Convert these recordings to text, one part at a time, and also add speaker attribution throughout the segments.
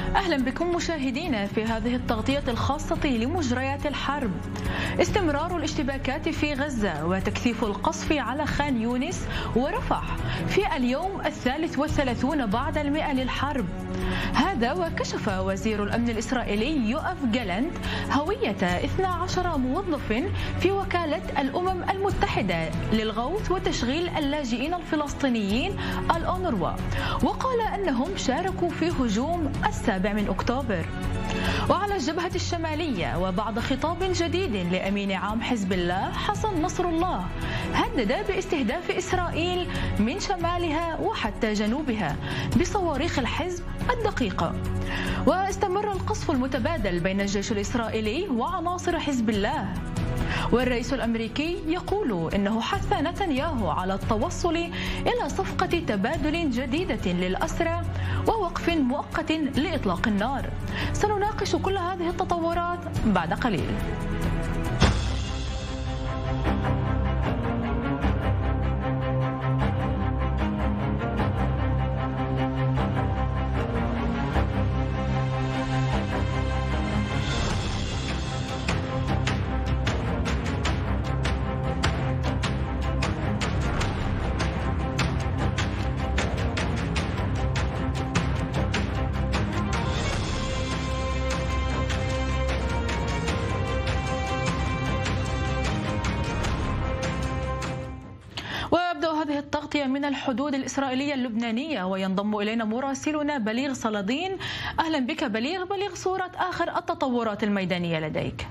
Speaker 1: أهلا بكم مشاهدينا في هذه التغطية الخاصة لمجريات الحرب. استمرار الاشتباكات في غزة وتكثيف القصف على خان يونس ورفح في اليوم 33 بعد المئة للحرب. هذا وكشف وزير الأمن الإسرائيلي يؤف جالنت هوية 12 موظف في وكالة الأمم المتحدة للغوث وتشغيل اللاجئين الفلسطينيين الأونروا، وقال أنهم شاركوا في هجوم 7 أكتوبر. وعلى الجبهة الشمالية وبعد خطاب جديد لأمين عام حزب الله حسن نصر الله، هدد باستهداف إسرائيل من شمالها وحتى جنوبها بصواريخ الحزب الدقيقة. واستمر القصف المتبادل بين الجيش الإسرائيلي وعناصر حزب الله. والرئيس الأمريكي يقول إنه حث نتنياهو على التوصل إلى صفقة تبادل جديدة للأسرى ووقف مؤقت لإطلاق النار. سنناقش كل هذه التطورات بعد قليل. هذه التغطية من الحدود الإسرائيلية اللبنانية، وينضم إلينا مراسلنا بليغ صلادين. أهلا بك بليغ صورة آخر التطورات الميدانية لديك.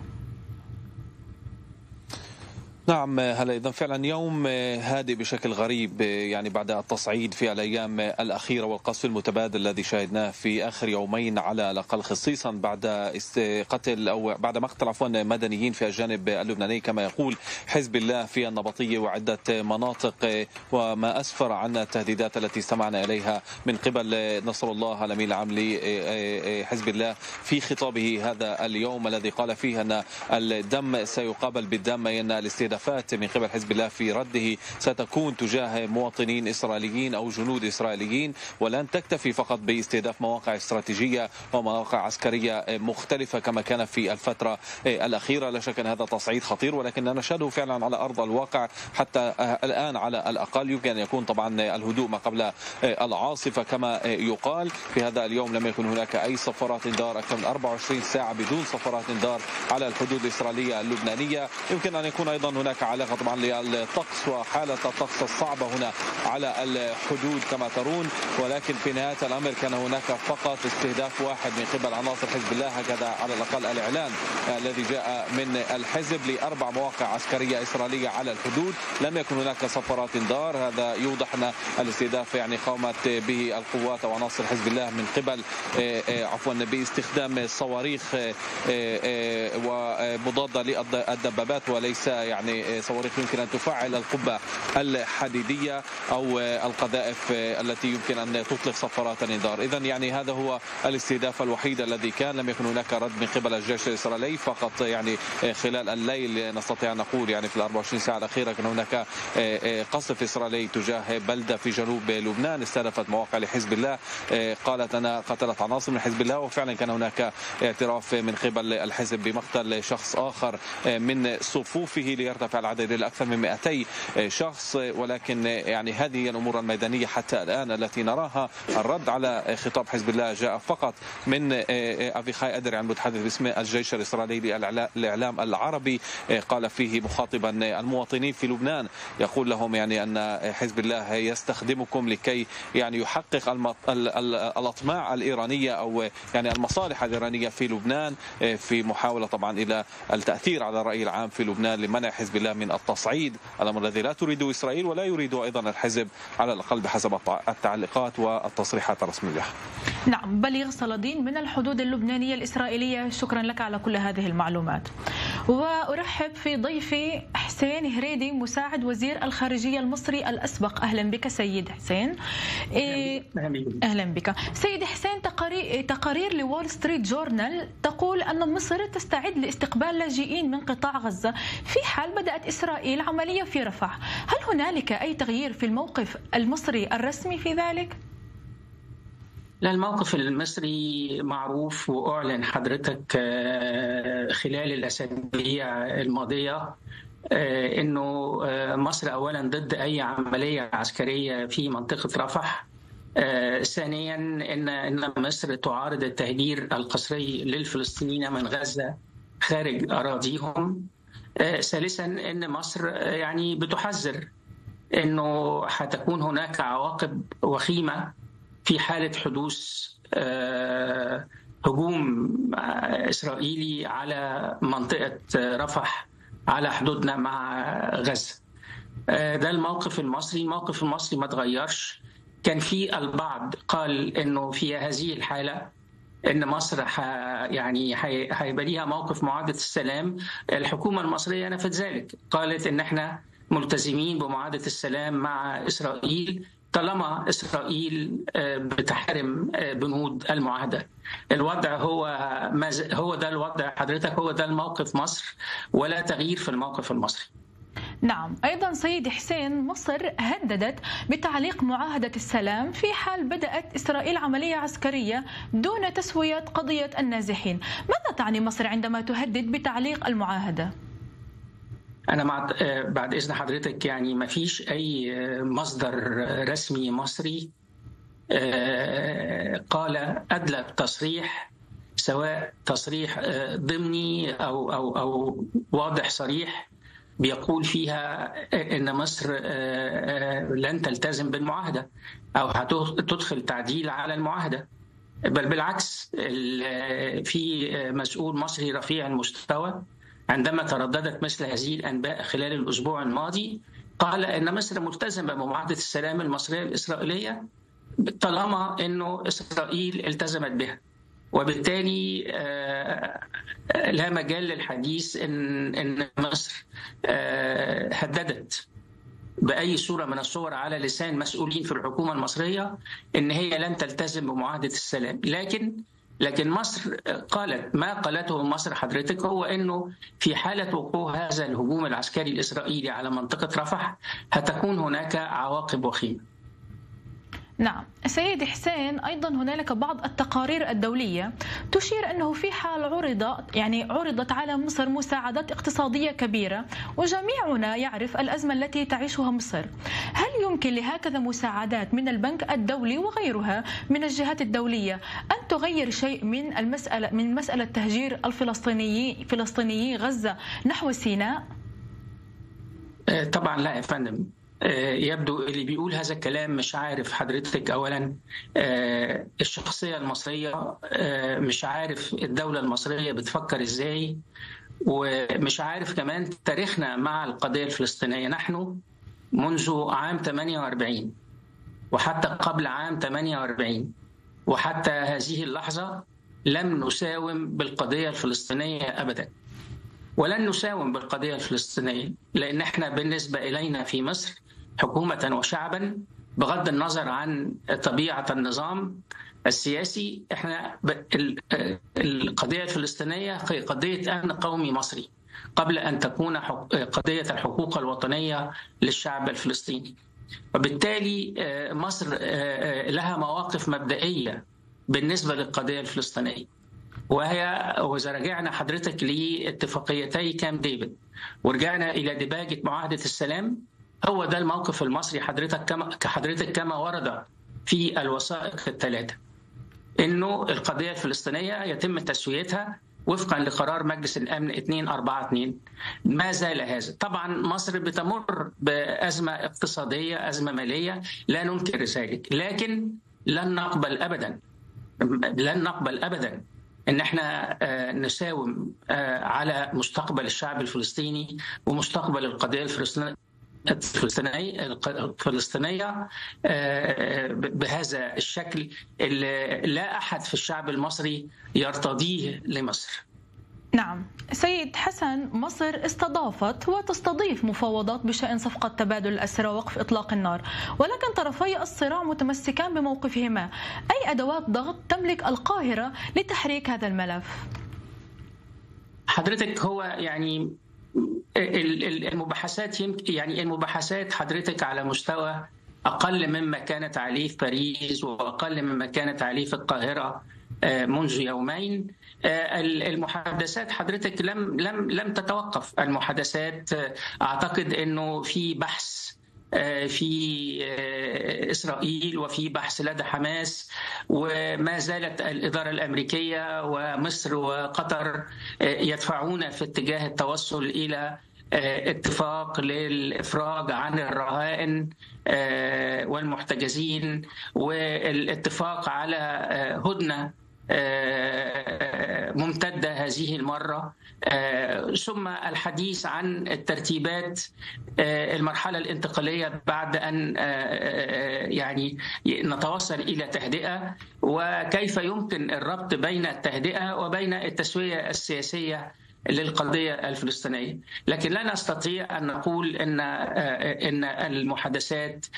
Speaker 2: نعم هلا، إذا فعلا يوم هادئ بشكل غريب، يعني بعد التصعيد في الأيام الأخيرة والقصف المتبادل الذي شاهدناه في آخر يومين على الأقل، خصيصا بعد قتل أو بعد مقتل مدنيين في الجانب اللبناني كما يقول حزب الله في النبطية وعدة مناطق، وما أسفر عن التهديدات التي استمعنا إليها من قبل نصر الله الأمين العام لحزب الله في خطابه هذا اليوم الذي قال فيه أن الدم سيقابل بالدم، أن الاستهدافات من قبل حزب الله في رده ستكون تجاه مواطنين إسرائيليين أو جنود إسرائيليين، ولن تكتفي فقط باستهداف مواقع استراتيجية ومواقع عسكرية مختلفة كما كان في الفترة الأخيرة. لا شك أن هذا تصعيد خطير، ولكن نشهده فعلا على أرض الواقع حتى الآن على الأقل. يمكن أن يكون طبعا الهدوء ما قبل العاصفة كما يقال. في هذا اليوم لم يكن هناك أي صفارات انذار، أكثر من 24 ساعة بدون صفارات انذار على الحدود الإسرائيلية اللبنانية. يمكن أن يكون أيضا هناك علاقة طبعا للطقس وحالة الطقس الصعبة هنا على الحدود كما ترون، ولكن في نهاية الأمر كان هناك فقط استهداف واحد من قبل عناصر حزب الله، هكذا على الأقل الإعلان الذي جاء من الحزب ل4 مواقع عسكرية إسرائيلية على الحدود. لم يكن هناك صفارات انذار. هذا يوضح أن الاستهداف يعني قامت به القوات وعناصر حزب الله من قبل باستخدام صواريخ ومضادة للدبابات، وليس يعني صواريخ يمكن أن تفعل القبة الحديدية أو القذائف التي يمكن أن تطلق صفارات الانذار. إذن يعني هذا هو الاستهداف الوحيد الذي كان. لم يكن هناك رد من قبل الجيش الإسرائيلي فقط، يعني خلال الليل نستطيع أن نقول يعني في 24 ساعة الأخيرة كان هناك قصف إسرائيلي تجاه بلدة في جنوب لبنان استهدفت مواقع لحزب الله. قالت أنا قتلت عناصر من حزب الله، وفعلا كان هناك اعتراف من قبل الحزب بمقتل شخص آخر من صفوفه ليرتفع العدد إلى أكثر من 200 شخص. ولكن يعني هذه هي الأمور الميدانية حتى الآن التي نراها. الرد على خطاب حزب الله جاء فقط من أفيخاي أدري المتحدث باسم الجيش الإسرائيلي للإعلام العربي، قال فيه مخاطبا المواطنين في لبنان يقول لهم يعني أن حزب الله يستخدمكم لكي يعني يحقق الأطماع الإيرانية أو يعني المصالح الإيرانية في لبنان، في محاولة طبعا إلى التأثير على الرأي العام في لبنان لمنع حزب الله من التصعيد، الأمر الذي لا تريده إسرائيل ولا يريده أيضا الحزب على الأقل بحسب التعليقات والتصريحات الرسمية.
Speaker 1: نعم، بليغ صلادين من الحدود اللبنانية الإسرائيلية، شكرا لك على كل هذه المعلومات. وأرحب في ضيفي حسين هريدي مساعد وزير الخارجية المصري الأسبق. أهلا بك سيد حسين. أهلا بك سيد حسين. تقارير لوول ستريت جورنال تقول أن مصر تستعد لاستقبال لاجئين من قطاع غزة في حال بدأت إسرائيل عملية في رفح. هل هنالك أي تغيير في الموقف المصري الرسمي في ذلك؟
Speaker 3: لا، الموقف المصري معروف وأعلن حضرتك خلال الأسابيع الماضية، إنه مصر أولا ضد أي عملية عسكرية في منطقة رفح. ثانيا إن مصر تعارض التهجير القسري للفلسطينيين من غزة خارج أراضيهم. ثالثا إن مصر يعني بتحذر إنه هتكون هناك عواقب وخيمة في حالة حدوث هجوم إسرائيلي على منطقة رفح على حدودنا مع غزة. ده الموقف المصري. الموقف المصري ما تغيرش. كان في البعض قال إنه في هذه الحالة إن مصر يعني هيبقى ليها موقف معاهدة السلام. الحكومة المصرية نفت ذلك، قالت إن إحنا ملتزمين بمعاهدة السلام مع إسرائيل طالما إسرائيل بتحترم بنود المعاهدة. الوضع هو ده الوضع حضرتك، هو ده الموقف مصر، ولا تغيير في الموقف المصري.
Speaker 1: نعم. أيضا سيد حسين، مصر هددت بتعليق معاهدة السلام في حال بدأت إسرائيل عملية عسكرية دون تسوية قضية النازحين. ماذا تعني مصر عندما تهدد بتعليق المعاهدة؟
Speaker 3: أنا بعد إذن حضرتك يعني ما فيش أي مصدر رسمي مصري أدلى تصريح، سواء تصريح ضمني أو واضح صريح، بيقول فيها إن مصر لن تلتزم بالمعاهدة أو هتدخل تعديل على المعاهدة. بل بالعكس، في مسؤول مصري رفيع المستوى عندما ترددت مثل هذه الأنباء خلال الأسبوع الماضي قال إن مصر ملتزمة بمعاهدة السلام المصرية الإسرائيلية طالما إنه إسرائيل التزمت بها، وبالتالي لا مجال للحديث إن مصر هددت بأي صورة من الصور على لسان مسؤولين في الحكومة المصرية إن هي لن تلتزم بمعاهدة السلام. لكن مصر قالت ما قالته مصر حضرتك، هو إنه في حالة وقوع هذا الهجوم العسكري الإسرائيلي على منطقة رفح هتكون هناك عواقب وخيمة.
Speaker 1: نعم. سيد حسين، أيضا هنالك بعض التقارير الدولية تشير أنه في حال عرضت على مصر مساعدات اقتصادية كبيرة، وجميعنا يعرف الأزمة التي تعيشها مصر، هل يمكن لهكذا مساعدات من البنك الدولي وغيرها من الجهات الدولية أن تغير شيء من مسألة تهجير الفلسطينيي غزة نحو سيناء؟
Speaker 3: طبعا لا يا فندم. يبدو اللي بيقول هذا الكلام مش عارف حضرتك أولا الشخصية المصرية، مش عارف الدولة المصرية بتفكر إزاي، ومش عارف كمان تاريخنا مع القضية الفلسطينية. نحن منذ عام 48 وحتى قبل عام 48 وحتى هذه اللحظة لم نساوم بالقضية الفلسطينية أبدا، ولن نساوم بالقضية الفلسطينية، لأن احنا بالنسبة إلينا في مصر حكومة وشعبا، بغض النظر عن طبيعة النظام السياسي، احنا القضية الفلسطينية قضية أمن قومي مصري قبل أن تكون قضية الحقوق الوطنية للشعب الفلسطيني. وبالتالي مصر لها مواقف مبدئية بالنسبة للقضية الفلسطينية، وإذا رجعنا حضرتك لاتفاقيتي كامب ديفيد ورجعنا إلى دباجة معاهدة السلام، هو ده الموقف المصري حضرتك كما ورد في الوثائق الثلاثة، إنه القضية الفلسطينية يتم تسويتها وفقا لقرار مجلس الأمن 242. ما زال هذا. طبعا مصر بتمر بأزمة اقتصادية، أزمة مالية، لا ننكر ذلك، لكن لن نقبل أبدا إن احنا نساوم على مستقبل الشعب الفلسطيني ومستقبل القضية الفلسطينية بهذا الشكل اللي لا أحد في الشعب المصري يرتضيه لمصر.
Speaker 1: نعم. سيد حسن، مصر استضافت وتستضيف مفاوضات بشأن صفقة تبادل الأسرى ووقف إطلاق النار، ولكن طرفي الصراع متمسكان بموقفهما. أي أدوات ضغط تملك القاهرة لتحريك هذا الملف؟
Speaker 3: حضرتك هو يعني المباحثات حضرتك على مستوى أقل مما كانت عليه في باريس وأقل مما كانت عليه في القاهرة منذ يومين. المحادثات حضرتك لم تتوقف. المحادثات أعتقد أنه في بحث في إسرائيل وفي بحث لدى حماس، وما زالت الإدارة الأمريكية ومصر وقطر يدفعون في اتجاه التوصل إلى اتفاق للإفراج عن الرهائن والمحتجزين، والاتفاق على هدنة ممتدة هذه المرة، ثم الحديث عن الترتيبات المرحلة الانتقالية بعد أن يعني نتوصل إلى تهدئة، وكيف يمكن الربط بين التهدئة وبين التسوية السياسية للقضية الفلسطينية. لكن لا نستطيع أن نقول إن المحادثات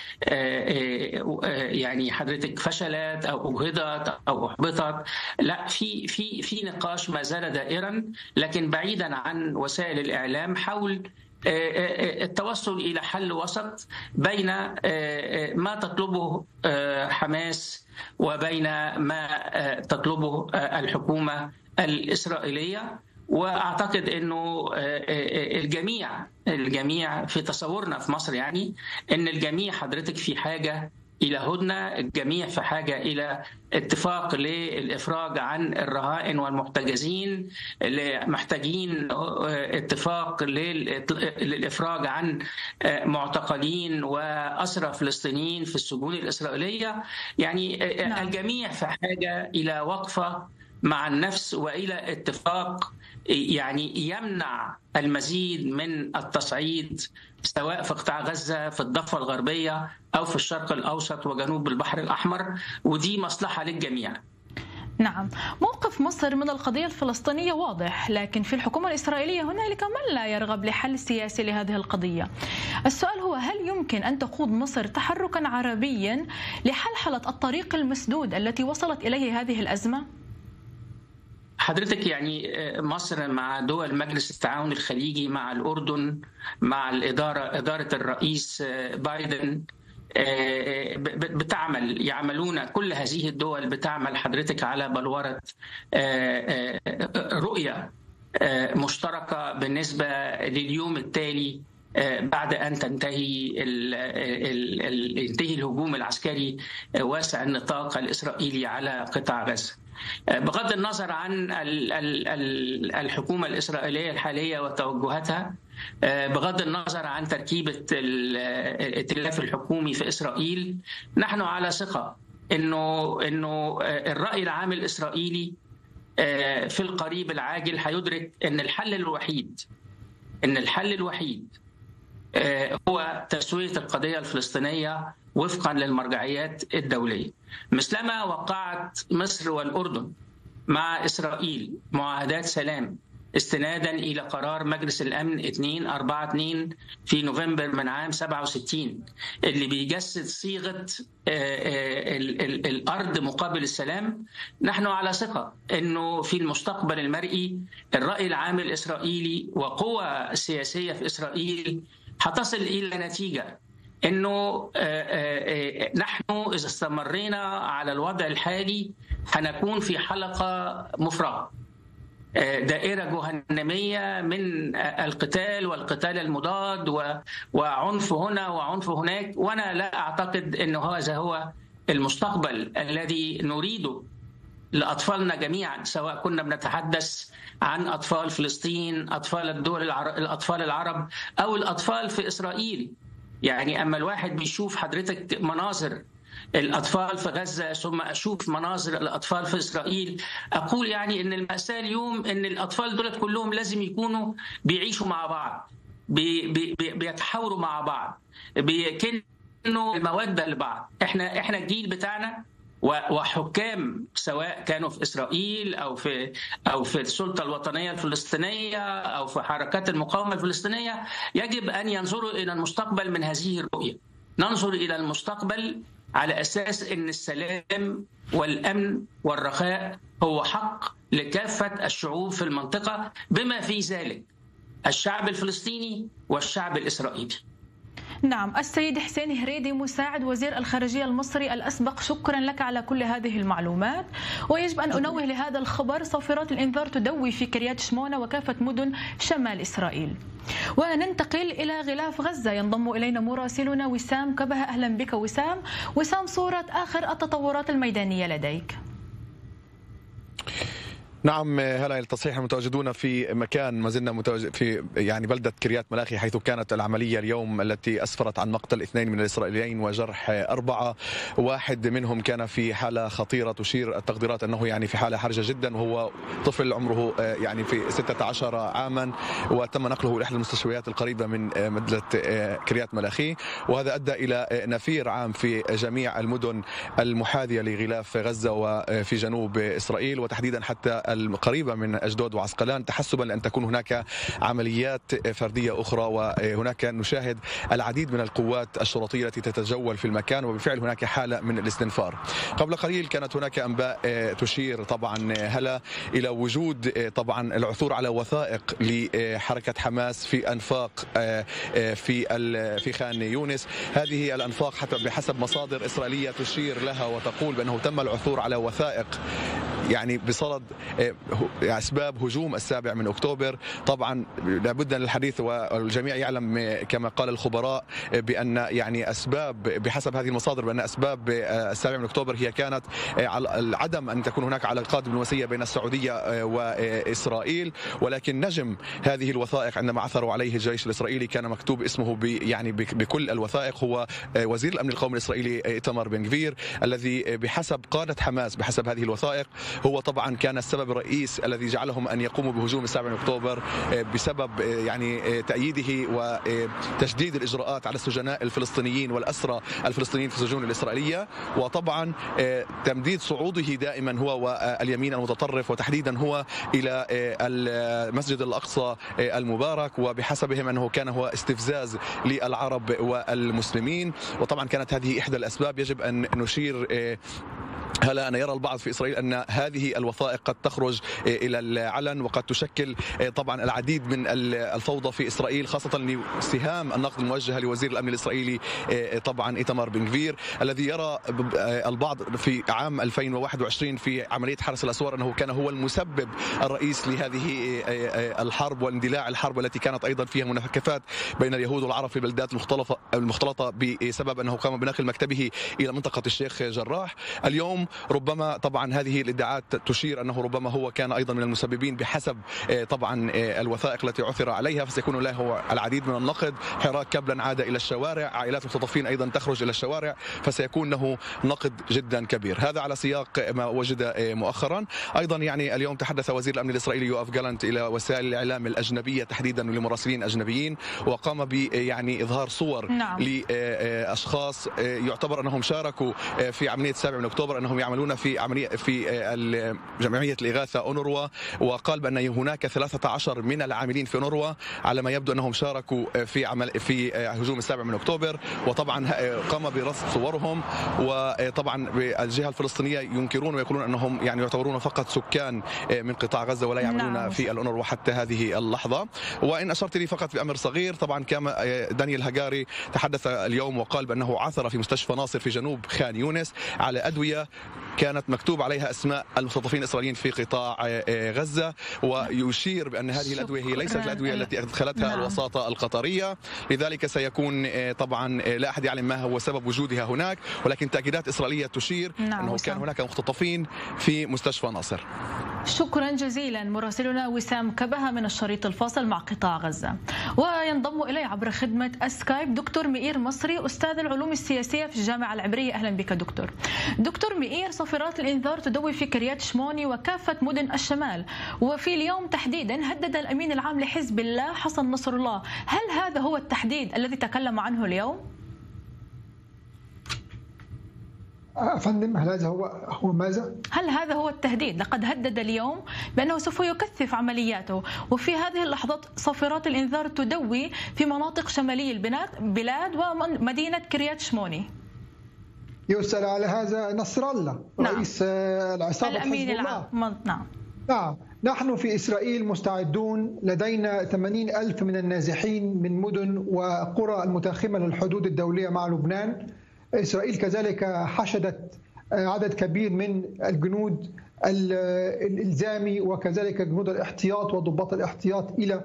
Speaker 3: يعني حضرتك فشلت أو أجهضت أو أحبطت. لا، في نقاش ما زال دائرا، لكن بعيدا عن وسائل الإعلام، حول التوصل إلى حل وسط بين ما تطلبه حماس وبين ما تطلبه الحكومة الإسرائيلية. واعتقد انه الجميع في تصورنا في مصر، يعني ان الجميع حضرتك في حاجه الى هدنه، الجميع في حاجه الى اتفاق للافراج عن الرهائن والمحتجزين، محتاجين اتفاق للافراج عن معتقلين واسرى فلسطينيين في السجون الاسرائيليه. يعني الجميع في حاجه الى وقفه مع النفس والى اتفاق يعني يمنع المزيد من التصعيد، سواء في قطاع غزة، في الضفة الغربية، أو في الشرق الأوسط وجنوب البحر الأحمر، ودي مصلحة للجميع.
Speaker 1: نعم، موقف مصر من القضية الفلسطينية واضح، لكن في الحكومة الإسرائيلية هنالك من لا يرغب لحل سياسي لهذه القضية. السؤال هو: هل يمكن أن تخوض مصر تحركا عربيا لحلحلة الطريق المسدود التي وصلت إليه هذه الأزمة؟
Speaker 3: حضرتك يعني مصر مع دول مجلس التعاون الخليجي، مع الأردن، مع إدارة الرئيس بايدن، يعملون، كل هذه الدول بتعمل حضرتك على بلورة رؤية مشتركة بالنسبة لليوم التالي بعد أن ينتهي الهجوم العسكري واسع النطاق الإسرائيلي على قطاع غزة. بغض النظر عن الحكومة الإسرائيلية الحالية وتوجهاتها، بغض النظر عن تركيبة الائتلاف الحكومي في إسرائيل، نحن على ثقة إنه الرأي العام الإسرائيلي في القريب العاجل هيدرك إن الحل الوحيد هو تسوية القضية الفلسطينية وفقا للمرجعيات الدولية، مثلما وقعت مصر والأردن مع إسرائيل معاهدات سلام استنادا إلى قرار مجلس الأمن 242 في نوفمبر من عام 67 اللي بيجسد صيغة الأرض مقابل السلام. نحن على ثقة أنه في المستقبل المرئي الرأي العام الإسرائيلي وقوى سياسية في إسرائيل هتصل إلى نتيجة أنه نحن إذا استمرينا على الوضع الحالي هنكون في حلقة مفرغة، دائرة جهنمية من القتال والقتال المضاد وعنف هنا وعنف هناك. وأنا لا أعتقد أنه هذا هو المستقبل الذي نريده لأطفالنا جميعا، سواء كنا بنتحدث عن أطفال فلسطين، أطفال الأطفال العرب، أو الأطفال في إسرائيل. يعني أما الواحد بيشوف حضرتك مناظر الأطفال في غزة ثم أشوف مناظر الأطفال في إسرائيل، أقول يعني إن المأساة اليوم إن الأطفال دولت كلهم لازم يكونوا بيعيشوا مع بعض، بيتحاوروا مع بعض، بيكنوا المودة لبعض. إحنا الجيل بتاعنا وحكام سواء كانوا في إسرائيل أو في السلطة الوطنية الفلسطينية أو في حركات المقاومة الفلسطينية يجب أن ينظروا إلى المستقبل من هذه الرؤية. ننظر إلى المستقبل على أساس أن السلام والأمن والرخاء هو حق لكافة الشعوب في المنطقة، بما في ذلك الشعب الفلسطيني والشعب الإسرائيلي.
Speaker 1: نعم، السيد حسين هريدي مساعد وزير الخارجية المصري الأسبق، شكرا لك على كل هذه المعلومات. ويجب أن أنوه لهذا الخبر: صافرات الإنذار تدوي في كريات شمونة وكافة مدن شمال إسرائيل. وننتقل إلى غلاف غزة، ينضم إلينا مراسلنا وسام كبهة. أهلا بك وسام، صورة آخر التطورات الميدانية لديك.
Speaker 4: نعم هلا، التصحيح المتواجدون في مكان ما زلنا متواجد في بلدة كريات ملاخي، حيث كانت العملية اليوم التي أسفرت عن مقتل 2 من الإسرائيليين وجرح 4. واحد منهم كان في حالة خطيرة، تشير التقديرات أنه في حالة حرجة جدا، وهو طفل عمره في 16 عاما، وتم نقله إلى إحدى المستشفيات القريبة من مدينة كريات ملاخي. وهذا أدى إلى نفير عام في جميع المدن المحاذية لغلاف غزة وفي جنوب إسرائيل، وتحديدا حتى القريبة من أشدود وعسقلان، تحسبا لأن تكون هناك عمليات فردية أخرى. وهناك نشاهد العديد من القوات الشرطية التي تتجول في المكان، وبالفعل هناك حالة من الاستنفار. قبل قليل كانت هناك أنباء تشير طبعا هلا إلى وجود طبعا العثور على وثائق لحركة حماس في أنفاق في خان يونس. هذه الأنفاق حتى بحسب مصادر إسرائيلية تشير لها وتقول بأنه تم العثور على وثائق بصدد أسباب هجوم 7 من أكتوبر. طبعا لابد من الحديث، والجميع يعلم كما قال الخبراء بأن أسباب بحسب هذه المصادر بأن أسباب 7 من أكتوبر هي كانت عدم أن تكون هناك علاقات دبلوماسية بين السعودية وإسرائيل. ولكن نجم هذه الوثائق عندما عثروا عليه الجيش الإسرائيلي كان مكتوب اسمه بكل الوثائق هو وزير الأمن القومي الإسرائيلي إيتمار بن غفير، الذي بحسب قادة حماس بحسب هذه الوثائق هو طبعا كان السبب الرئيس الذي جعلهم أن يقوموا بهجوم 7 من أكتوبر، بسبب تأييده وتشديد الإجراءات على السجناء الفلسطينيين والأسرى الفلسطينيين في السجون الإسرائيلية، وطبعا تمديد صعوده دائما هو واليمين المتطرف، وتحديدا هو إلى المسجد الأقصى المبارك، وبحسبهم أنه كان هو استفزاز للعرب والمسلمين. وطبعا كانت هذه إحدى الأسباب. يجب أن نشير هلا أن يرى البعض في إسرائيل أن هذه الوثائق قد تخرج إلى العلن، وقد تشكل طبعا العديد من الفوضى في إسرائيل، خاصة لسهام النقد الموجهة لوزير الأمن الإسرائيلي طبعا إيتمار بن غفير، الذي يرى البعض في عام 2021 في عملية حرس الأسوار أنه كان هو المسبب الرئيس لهذه الحرب واندلاع الحرب التي كانت أيضا فيها منافكات بين اليهود والعرب في البلدات المختلطة بسبب أنه قام بنقل مكتبه إلى منطقة الشيخ جراح. اليوم ربما طبعا هذه الادعاءات تشير أنه ربما هو كان أيضا من المسببين بحسب طبعا الوثائق التي عثر عليها، فسيكون له العديد من النقد. حراك كبلا عاد إلى الشوارع، عائلات المختطفين أيضا تخرج إلى الشوارع، فسيكون له نقد جدا كبير. هذا على سياق ما وجد مؤخرا. أيضا اليوم تحدث وزير الأمن الإسرائيلي يوآف جالانت إلى وسائل الإعلام الأجنبية تحديدا لمراسلين أجنبيين، وقام بإظهار صور لأشخاص يعتبر أنهم شاركوا في عملية 7 من أكتوبر، أنهم يعملون في جمعية الإغاثة أونروا، وقال بأن هناك 13 من العاملين في أونروا على ما يبدو أنهم شاركوا في هجوم 7 من أكتوبر. وطبعا قام برصد صورهم، وطبعا الجهة الفلسطينية ينكرون ويقولون أنهم يعتبرون فقط سكان من قطاع غزة ولا يعملون في الأونروا حتى هذه اللحظة. وإن أشرت لي فقط بأمر صغير، طبعا كما دانيال هجاري تحدث اليوم وقال بأنه عثر في مستشفى ناصر في جنوب خان يونس على أدوية كانت مكتوب عليها أسماء المختطفين الإسرائيليين في قطاع غزة، ويشير بأن هذه الأدوية هي ليست الأدوية التي أدخلتها الوساطة القطرية. لذلك سيكون طبعا لا أحد يعلم ما هو سبب وجودها هناك، ولكن تأكيدات إسرائيلية تشير أنه كان هناك مختطفين في مستشفى ناصر.
Speaker 1: شكرا جزيلا مراسلنا وسام كبهة من الشريط الفاصل مع قطاع غزة. وينضم إلي عبر خدمة السكايب دكتور مئير مصري، أستاذ العلوم السياسية في الجامعة العبرية. أهلا بك دكتور مئير. صافرات الإنذار تدوي في كريات شموني وكافة مدن الشمال، وفي اليوم تحديدا هدد الأمين العام لحزب الله حسن نصر الله. هل هذا هو التحديد الذي تكلم عنه اليوم؟
Speaker 5: أفندم، هل هذا هو ماذا؟
Speaker 1: هل هذا هو التهديد؟ لقد هدد اليوم بأنه سوف يكثف عملياته، وفي هذه اللحظات صافرات الإنذار تدوي في مناطق شمالي البلاد ومدينة كريات شموني.
Speaker 5: يسأل على هذا نصر الله رئيس العصابة
Speaker 1: الأمين العام. نعم.
Speaker 5: نعم، نحن في إسرائيل مستعدون، لدينا 80,000 من النازحين من مدن وقرى المتاخمة للحدود الدولية مع لبنان. إسرائيل كذلك حشدت عدد كبير من الجنود الإلزامي وكذلك جنود الاحتياط وضباط الاحتياط إلى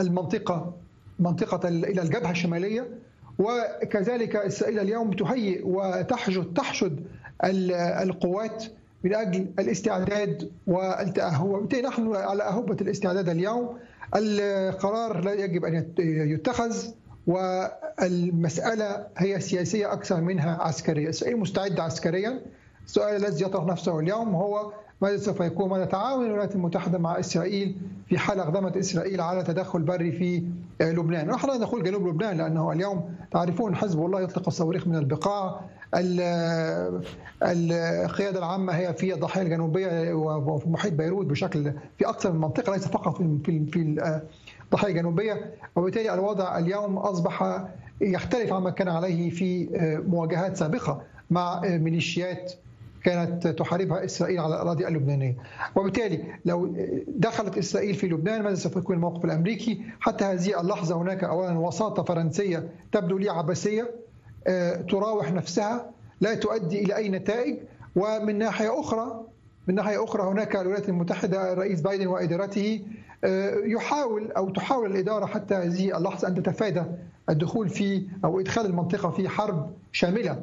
Speaker 5: إلى الجبهة الشمالية. وكذلك إسرائيل اليوم تهيئ وتحشد القوات من أجل الاستعداد والتأهب، وبالتالي نحن على أهبة الاستعداد اليوم. القرار لا يجب أن يتخذ، والمسألة هي سياسية أكثر منها عسكرية. إسرائيل مستعدة عسكريا. السؤال الذي يطرح نفسه اليوم هو ماذا سوف يكون، ماذا تعاون الولايات المتحدة مع إسرائيل في حال أقدمت إسرائيل على تدخل بري في لبنان. نحن لا نقول جنوب لبنان، لأنه اليوم تعرفون حزب الله يطلق الصواريخ من البقاع. القيادة العامة هي في الضاحية الجنوبية وفي محيط بيروت بشكل في أكثر من منطقة، ليس فقط في الضاحية الجنوبية. وبالتالي الوضع اليوم أصبح يختلف عما كان عليه في مواجهات سابقة مع ميليشيات كانت تحاربها إسرائيل على الأراضي اللبنانية. وبالتالي لو دخلت إسرائيل في لبنان ماذا سوف يكون الموقف الأمريكي؟ حتى هذه اللحظة هناك أولا وساطة فرنسية تبدو لي عبثية، تراوح نفسها، لا تؤدي إلى أي نتائج. ومن ناحية أخرى هناك الولايات المتحدة، الرئيس بايدن وإدارته تحاول الإدارة حتى هذه اللحظة أن تتفادى الدخول في أو إدخال المنطقة في حرب شاملة،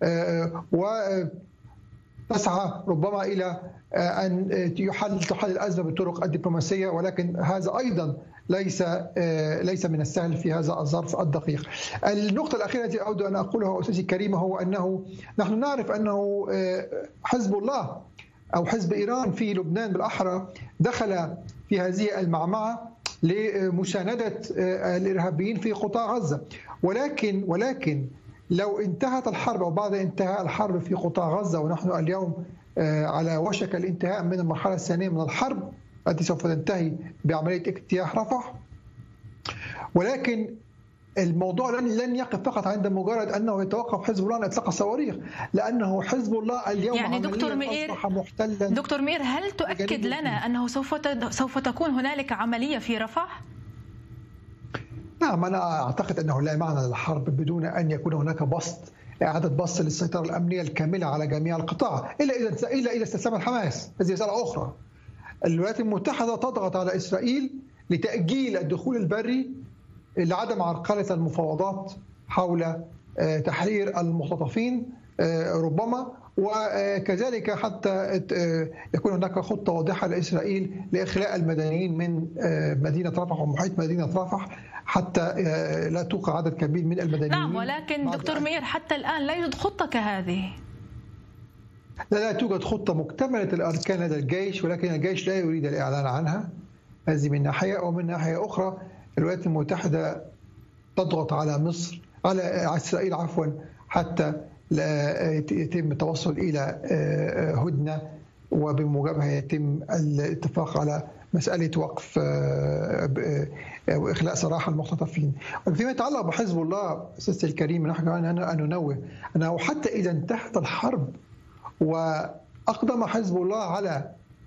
Speaker 5: تسعى ربما إلى أن تحل الأزمة بالطرق الدبلوماسية، ولكن هذا أيضا ليس من السهل في هذا الظرف الدقيق. النقطة الأخيرة التي أود أن أقولها أستاذي الكريم هو أنه نحن نعرف أنه حزب الله أو حزب إيران في لبنان بالأحرى دخل في هذه المعمعة لمساندة الإرهابيين في قطاع غزة، ولكن لو انتهت الحرب أو بعد انتهاء الحرب في قطاع غزة، ونحن اليوم على وشك الانتهاء من المرحلة الثانية من الحرب التي سوف تنتهي بعملية اجتياح رفح، ولكن الموضوع لن يقف فقط عند مجرد أنه يتوقف حزب الله عن إطلاق الصواريخ، لأنه حزب الله اليوم
Speaker 1: يعني دكتور مئير هل تؤكد لنا أنه سوف تكون هنالك عملية في رفح؟
Speaker 5: نعم، أنا أعتقد أنه لا معنى للحرب بدون أن يكون هناك إعادة بسط للسيطرة الأمنية الكاملة على جميع القطاع، إلا إذا استسلمت حماس. هذه مسألة أخرى. الولايات المتحدة تضغط على إسرائيل لتأجيل الدخول البري لعدم عرقلة المفاوضات حول تحرير المختطفين ربما، وكذلك حتى يكون هناك خطة واضحة لإسرائيل لإخلاء المدنيين من مدينة رفح ومحيط مدينة رفح حتى لا توقع عدد كبير من المدنيين.
Speaker 1: نعم، ولكن دكتور مئير حتى الآن لا يوجد خطة كهذه.
Speaker 5: لا توجد خطة مكتملة الأركان لدى الجيش، ولكن الجيش لا يريد الإعلان عنها. هذه من ناحية، ومن ناحية أخرى الولايات المتحدة تضغط على إسرائيل حتى لا يتم التوصل إلى هدنة، وبموجبها يتم الاتفاق على مسألة وقف وإخلاء سراح المختطفين. فيما يتعلق بحزب الله أستاذ الكريم، نحن أن ننوه أنه حتى إذا انتهت الحرب وأقدم حزب الله على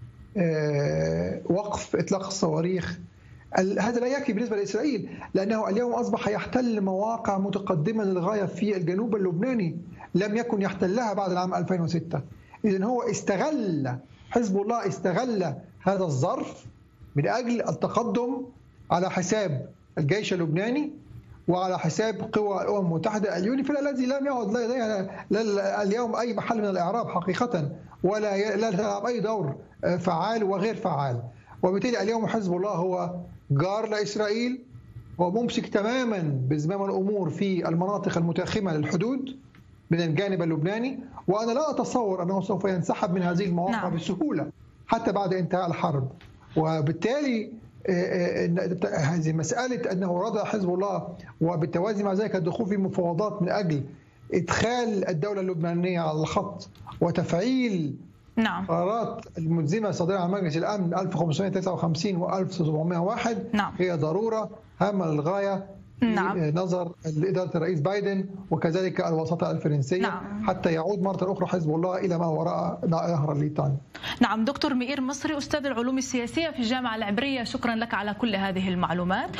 Speaker 5: وقف إطلاق الصواريخ، هذا لا يكفي بالنسبة لإسرائيل، لأنه اليوم أصبح يحتل مواقع متقدمة للغاية في الجنوب اللبناني لم يكن يحتلها بعد العام 2006. إذن هو حزب الله استغل هذا الظرف من أجل التقدم على حساب الجيش اللبناني وعلى حساب قوى الأمم المتحدة اليونيفيل الذي لم يعد لديها اليوم أي محل من الإعراب حقيقة، ولا تلعب أي دور فعال وغير فعال. وبالتالي اليوم حزب الله هو جار لإسرائيل وممسك تماما بزمام الأمور في المناطق المتاخمة للحدود من الجانب اللبناني، وأنا لا أتصور أنه سوف ينسحب من هذه المواقع بسهولة حتى بعد انتهاء الحرب. وبالتالي هذه مسألة أنه رضى حزب الله وبالتوازي مع ذلك الدخول في مفاوضات من أجل إدخال الدولة اللبنانية على الخط وتفعيل قرارات الملزمة صادرة عن مجلس الأمن 1553 و 1701 هي ضرورة هامة للغاية نظر إدارة الرئيس بايدن وكذلك الوساطة الفرنسية حتى يعود مرة أخرى حزب الله إلى ما وراء نهر الليطان.
Speaker 1: نعم دكتور مئير مصري أستاذ العلوم السياسية في الجامعة العبرية، شكرا لك على كل هذه المعلومات.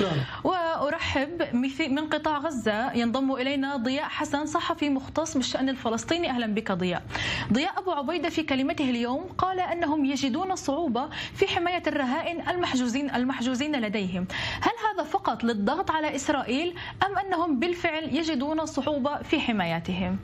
Speaker 1: وأرحب من قطاع غزة ينضم إلينا ضياء حسن صحفي مختص بالشأن الفلسطيني. أهلا بك ضياء. ضياء أبو عبيدة في كلمته اليوم قال أنهم يجدون صعوبة في حماية الرهائن المحجوزين لديهم. هل هذا فقط للضغط على إسرائيل أم أنهم بالفعل يجدون صعوبة في حمايتهم؟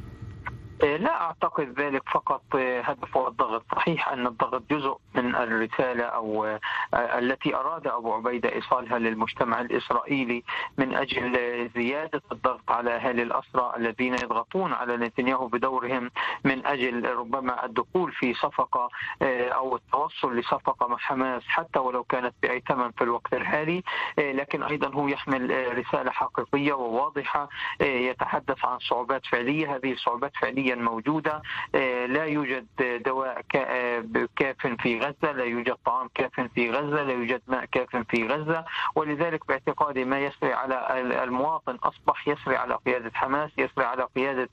Speaker 6: لا أعتقد ذلك فقط هدفه الضغط. صحيح أن الضغط جزء من الرسالة أو التي أراد أبو عبيدة إيصالها للمجتمع الإسرائيلي من أجل زيادة الضغط على أهالي الأسرى الذين يضغطون على نتنياهو بدورهم من أجل ربما الدخول في صفقة أو التوصل لصفقة مع حماس حتى ولو كانت بأي ثمن في الوقت الحالي. لكن أيضا هو يحمل رسالة حقيقية وواضحة، يتحدث عن صعوبات فعلية. هذه الصعوبات فعليا موجودة. لا يوجد دواء كاف في غزة، لا يوجد طعام كاف في غزة، لا يوجد ماء كاف في غزة. ولذلك باعتقادي ما يسري على المواطن أصبح يسري على قيادة حماس، يسري على قيادة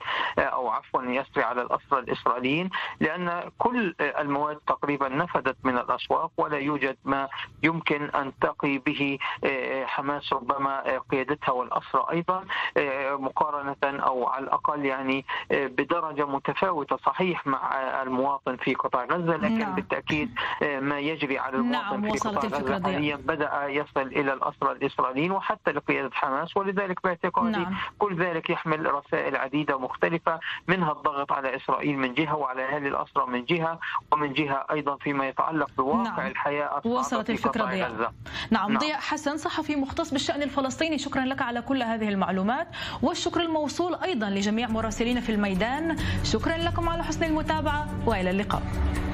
Speaker 6: يسري على الأسرى الإسرائيليين، لأن كل المواد تقريبا نفدت من الأسواق ولا يوجد ما يمكن أن تقي به حماس ربما قيادتها والأسرى أيضا مقارنة أو على الأقل يعني بدرجة متفاوتة صحيح مع المواطن في قطاع غزة، لكن بالتأكيد ما يجري على المواطن في قطاع غزة حاليا بدأ يصل إلى الأسرى الإسرائيليين وحتى لقيادة حماس. ولذلك باعتقادي كل ذلك يحمل رسائل عديدة مختلفة، منها الضغط على إسرائيل من جهة وعلى أهالي الأسرى من جهة، ومن جهة أيضا فيما يتعلق بواقع الحياة
Speaker 1: وصلت الفكرة ضياء. ضياء حسن صحفي مختص بالشأن الفلسطيني، شكرا لك على كل هذه المعلومات، والشكر الموصول أيضا لجميع مراسلين في الميدان. شكرا لكم على حسن المتابعة وإلى اللقاء.